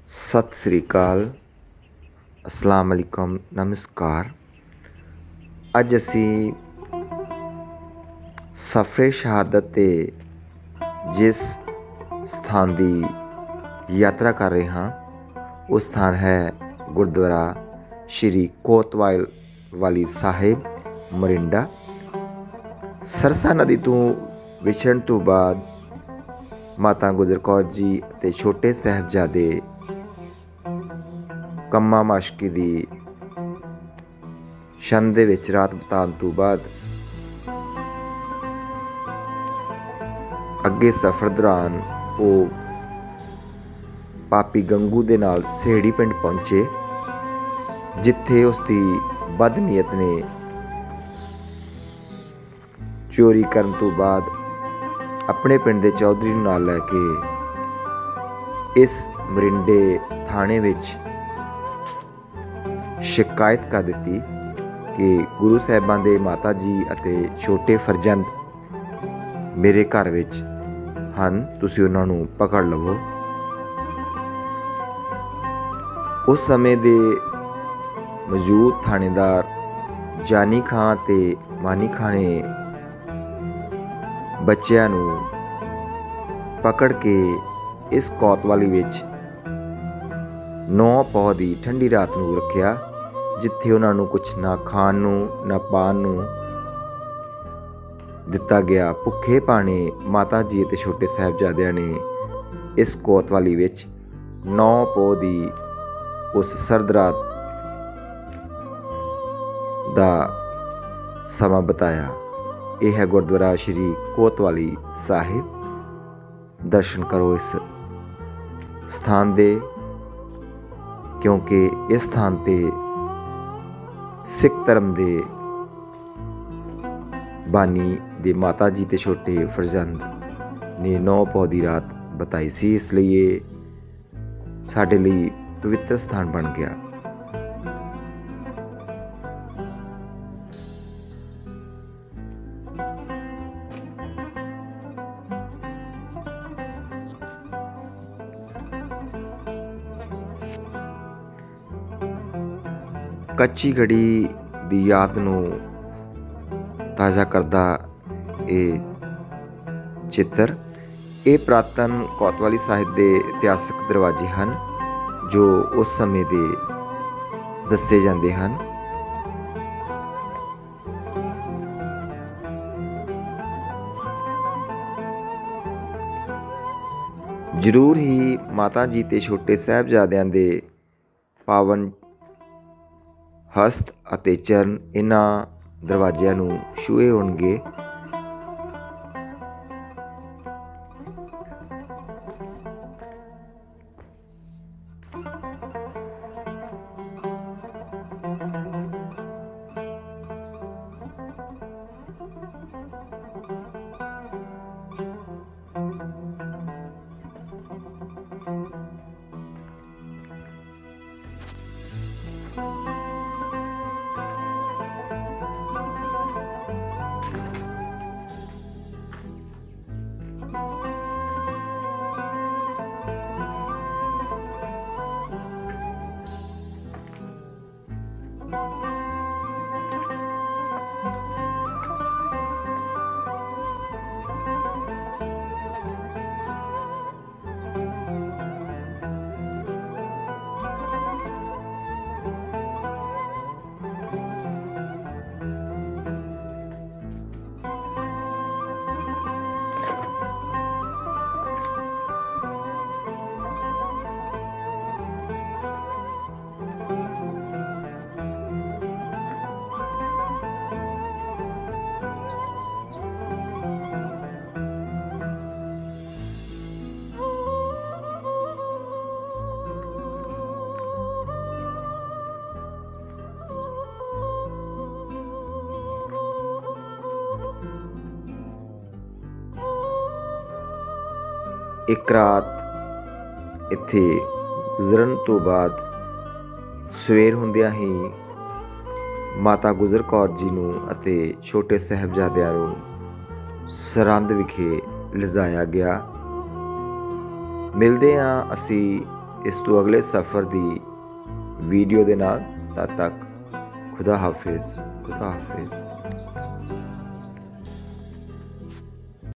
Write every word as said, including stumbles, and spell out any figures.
सत श्री अकाल, अस्सलाम वालेकुम, नमस्कार। अज असी सफरे शहादत ते जिस स्थान की यात्रा कर रहे हाँ वो स्थान है गुरुद्वारा श्री कोतवाली साहिब मोरिंडा। सरसा नदी तो विछड़न तो बाद माता गुजर कौर जी ते छोटे साहिबजादे कम्मा माशकी दी छंद दे विच रात बिताउण तो बाद अगे सफ़र दौरान वो पापी गंगू दे नाल सेड़ी पिंड पहुंचे, जिथे उसकी बदनीयत ने चोरी करन तो बाद अपने पिंड दे चौधरी नूं नाल लैके इस मरिंडे थाने विच शिकायत कर दी कि गुरु साहिबां दे माता जी अते छोटे फरजंद मेरे घर विच हन, तुसीं उन्हां नूं पकड़ लवो। उस समय दे मौजूद थानेदार जानी खां ते मानी खां ने बच्चिਆਂ ਨੂੰ पकड़ के इस कोतवाली विच नौ पौ दी ठंडी रात नूं रखिया, जिथे उन्हां नूं कुछ ना खाण नूं ना पाण नूं दिता गया। भुखे पाने माता जी ते छोटे साहिबजादियां ने इस कोतवाली विच नौ पौ दी उस सर्द रात दा समा बताया। यह है गुरुद्वारा श्री कोतवाली साहिब। दर्शन करो इस स्थान दे, क्योंकि इस स्थान ते सिख धर्म दे बानी दे माता जी ते छोटे फरजंद ने नौ पौ दी रात बताई सी, इसलिए साडे लई पवित्र स्थान बन गया। कच्ची घड़ी दी याद नूं ताज़ा करदा ये चित्र। ये पुरातन कोतवाली साहिब के इतिहासक दरवाजे हैं जो उस समय दे दसे जाते हैं। जरूर ही माता जी ते छोटे साहिबजादियां दे पावन हस्त अते चरण इन्हां दरवाजिਆਂ ਨੂੰ ਛੂਹੇ ਹੋਣਗੇ। एक रात इत्थे गुजरन तो बाद सवेर हुंदियां ही माता गुजर कौर जी नूं अते छोटे साहिबजादियां नूं सरहंद विखे लिजाया गया। मिलदे हाँ असी इस तो अगले सफ़र दी वीडियो दे नाल। तद तक खुदा हाफिज़ खुदा हाफिज़।